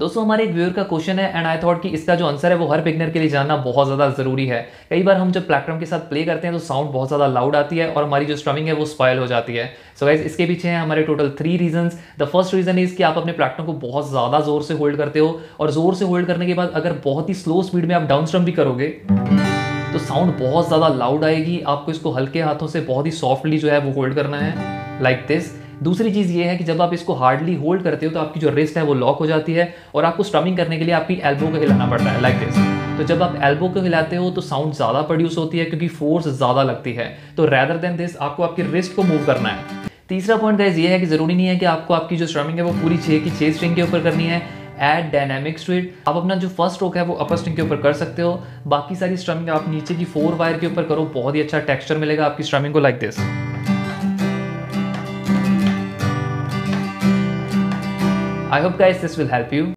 दोस्तों हमारे एक व्यूअर का क्वेश्चन है एंड आई थॉट कि इसका जो आंसर है वो हर बिगनर के लिए जानना बहुत ज़्यादा ज़रूरी है। कई बार हम जब प्लेक्ट्रम के साथ प्ले करते हैं तो साउंड बहुत ज़्यादा लाउड आती है और हमारी जो स्ट्रमिंग है वो स्पॉइल हो जाती है। सो गाइस इसके पीछे हैं हमारे total 3 reasons. The first reason is कि आप अपने प्लेक्ट्रम को बहुत ज़्यादा जोर से होल्ड करते हो और जोर से होल्ड करने के बाद अगर बहुत ही स्लो स्पीड में आप डाउन स्ट्रम भी करोगे तो साउंड बहुत ज़्यादा लाउड आएगी। आपको इसको हल्के हाथों से बहुत ही सॉफ्टली जो है वो होल्ड करना है लाइक दिस। दूसरी चीज़ ये है कि जब आप इसको हार्डली होल्ड करते हो तो आपकी जो रिस्ट है वो लॉक हो जाती है और आपको स्ट्रमिंग करने के लिए आपकी एल्बो को हिलाना पड़ता है लाइक दिस। तो जब आप एल्बो को हिलाते हो तो साउंड ज़्यादा प्रोड्यूस होती है क्योंकि फोर्स ज़्यादा लगती है। तो रैदर देन दिस आपको आपकी रिस्ट को मूव करना है। तीसरा पॉइंट गाइस ये है कि ज़रूरी नहीं है कि आपको आपकी जो स्ट्रमिंग है वो पूरी 6 की 6 स्ट्रिंग के ऊपर करनी है। Add dynamics to it. आप अपना जो फर्स्ट स्ट्रोक है वो अपर स्ट्रिंग के ऊपर कर सकते हो। बाकी सारी स्ट्रमिंग आप नीचे की 4 वायर के ऊपर करो, बहुत ही अच्छा टेक्सचर मिलेगा आपकी स्ट्रमिंग को like this. I hope guys this will help you.